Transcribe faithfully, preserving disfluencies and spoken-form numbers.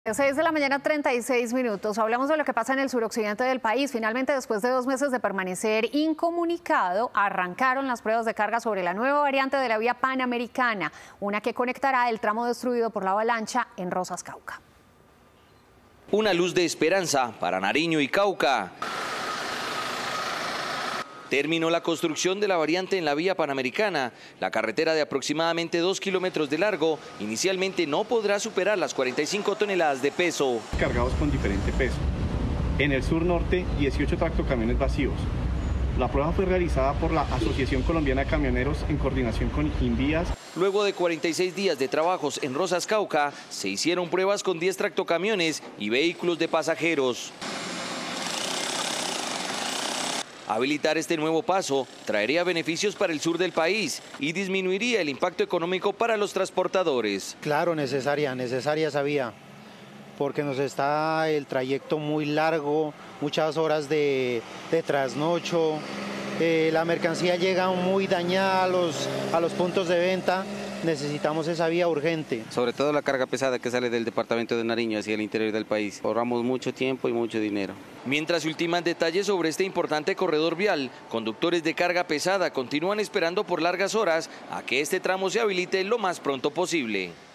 seis de la mañana, treinta y seis minutos. Hablamos de lo que pasa en el suroccidente del país. Finalmente, después de dos meses de permanecer incomunicado, arrancaron las pruebas de carga sobre la nueva variante de la vía Panamericana, una que conectará el tramo destruido por la avalancha en Rosas, Cauca. Una luz de esperanza para Nariño y Cauca. Terminó la construcción de la variante en la vía Panamericana. La carretera de aproximadamente dos kilómetros de largo inicialmente no podrá superar las cuarenta y cinco toneladas de peso. Cargados con diferente peso. En el sur norte, dieciocho tractocamiones vacíos. La prueba fue realizada por la Asociación Colombiana de Camioneros en coordinación con Invías. Luego de cuarenta y seis días de trabajos en Rosas, Cauca, se hicieron pruebas con diez tractocamiones y vehículos de pasajeros. Habilitar este nuevo paso traería beneficios para el sur del país y disminuiría el impacto económico para los transportadores. Claro, necesaria, necesaria esa vía, porque nos está el trayecto muy largo, muchas horas de, de trasnocho, eh, la mercancía llega muy dañada a los, a los puntos de venta. Necesitamos esa vía urgente. Sobre todo la carga pesada que sale del departamento de Nariño hacia el interior del país. Ahorramos mucho tiempo y mucho dinero. Mientras se ultiman detalles sobre este importante corredor vial, conductores de carga pesada continúan esperando por largas horas a que este tramo se habilite lo más pronto posible.